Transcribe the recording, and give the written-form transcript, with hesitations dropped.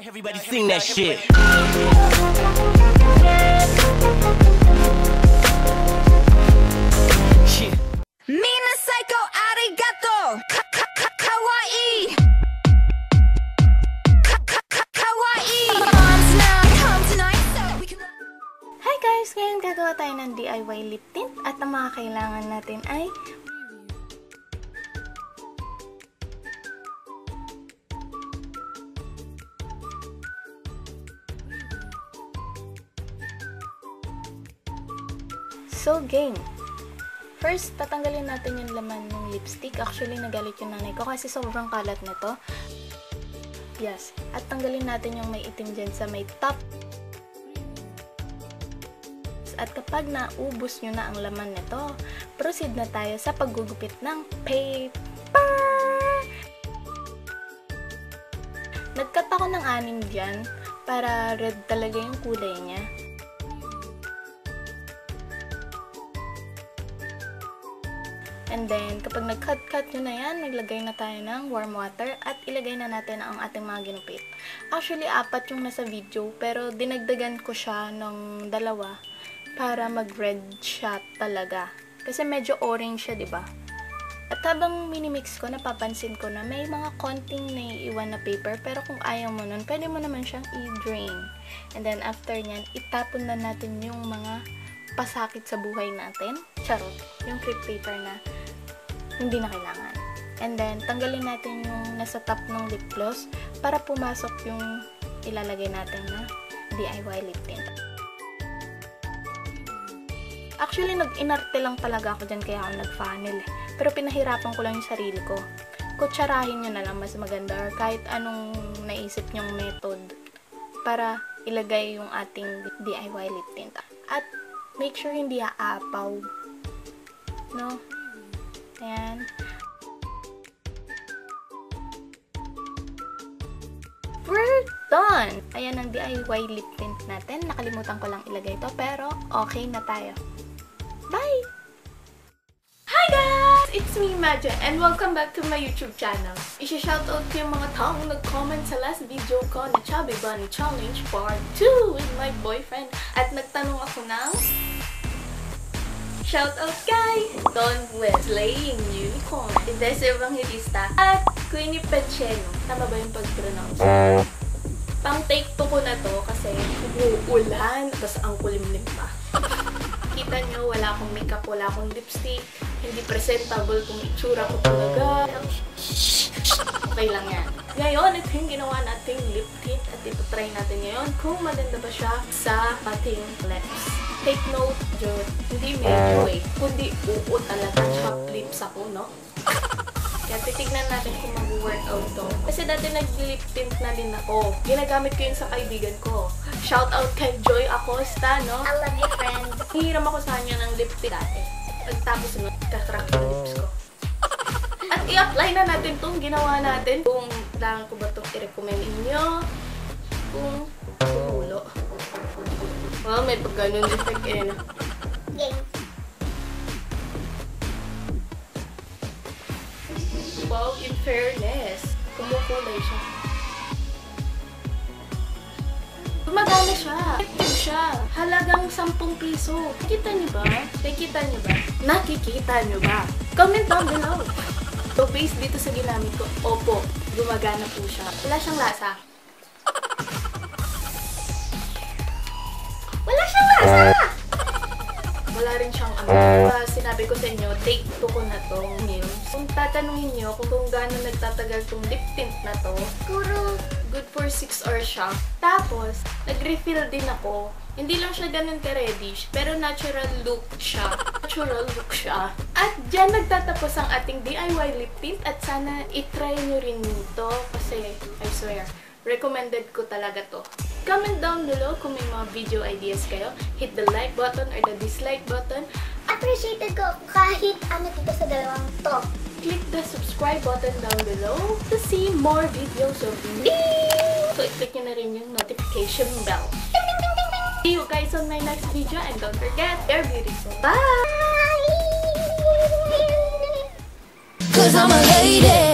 Everybody sing that shit. Mina psycho arigato. Kawaii. Kawaii. Moms now come tonight so we can. Hi guys! Ngayon gagawa tayo ng DIY lip tint at ang mga kailangan natin ay So, game! First, tatanggalin natin yung laman ng lipstick. Actually, nagalit yung nanay ko kasi sobrang kalat nito. Yes. At tanggalin natin yung may itim dyan sa may top. At kapag naubos nyo na ang laman nito, proceed na tayo sa paggugupit ng paper! Nagcut ako ng 6 dyan para red talaga yung kulay niya. And then, kapag nag-cut nyo na yan, naglagay na tayo ng warm water at ilagay na natin ang ating mga ginupit. Actually, 4 yung nasa video, pero dinagdagan ko siya ng 2 para mag-red siya talaga. Kasi medyo orange siya, diba? At habang minimix ko, napapansin ko na may mga konting naiiwan na paper, pero kung ayaw mo nun, pwede mo naman siyang i-drain. And then, after nyan, itapon na natin yung mga pasakit sa buhay natin. Charot. Yung crepe paper na hindi na kailangan. And then, tanggalin natin yung nasa top ng lip gloss para pumasok yung ilalagay natin na DIY lip tint. Actually, nag-inarte lang talaga ako dyan kaya ako nag-funnel eh. Pero pinahirapan ko lang yung sarili ko. Kutsarahin nyo na lang mas maganda or kahit anong naisip nyong method para ilagay yung ating DIY lip tint. At make sure hindi aapaw. No? Ayan. We're done! Ayan ang DIY lip tint natin. Nakalimutan ko lang ilagay ito, pero okay na tayo. Bye! Hi guys! It's me, Madja, and welcome back to my YouTube channel. Isha-shoutout ko yung mga taong nag-comment sa last video ko na Chubby Bunny Challenge Part 2 with my boyfriend. At nagtanong ako ng shoutout kay Don Wesley Unicorn, Des Evangelista, at Queenie Pacheno. Tama ba yung pag-pronounce? Pang take 2 ko na to kasi uulan, tapos ang kulimlim pa. Kita nyo, wala akong makeup, wala akong lipstick, hindi presentable kung itsura ko talaga. Okay lang yan. Ngayon, ito yung ginawa nating lip tint at ito-try natin ngayon kung maganda ba siya sa ating lips. Take note, Jod, hindi medyo eh, kundi oo talaga, chop lips ako, no? Kaya titignan natin kung mag-workout to. Kasi dati nag-lip tint na din ako. Ginagamit ko yun sa kaibigan ko. Shoutout kay Joy Acosta, no? I love you, friend. Hihiram ako sa kanya ng lip tint dati. Pagtapos nun, kakrack yung lips ko. At i-apply na natin itong ginawa natin. Kung kailangan ko ba itong i-recommend inyo. Kung tumulo. Well, may pag-ganun effect eh. Game. Wow, in fairness, kumukulay siya. Gumagana siya. Effective siya. Halagang 10 piso. Nakikita niyo ba? Nakikita niyo ba? Nakikita niyo ba? Comment down below. So, based dito sa ginamit ko, opo, gumagana po siya. Wala siyang lasa. Wala siyang lasa! Wala rin siyang sinabi ko sa inyo, take 2 ko na to ngayon. Kung tatanungin nyo kung gaano nagtatagal tong lip tint na to, siguro good for 6 hours siya. Tapos, nag-refill din ako. Hindi lang siya ganun ka-reddish, pero natural look siya. Natural look siya. At dyan nagtatapos ang ating DIY lip tint at sana itry nyo rin ito kasi, I swear, recommended ko talaga to. Comment down below kung may mga video ideas kayo. Hit the like button or the dislike button. Appreciated ko kahit ano dito sa dalawang to. Click the subscribe button down below to see more videos of me. So, i-click nyo na rin yung notification bell. See you guys on my next video and don't forget, you're beautiful. Bye! 'Cause I'm a lady.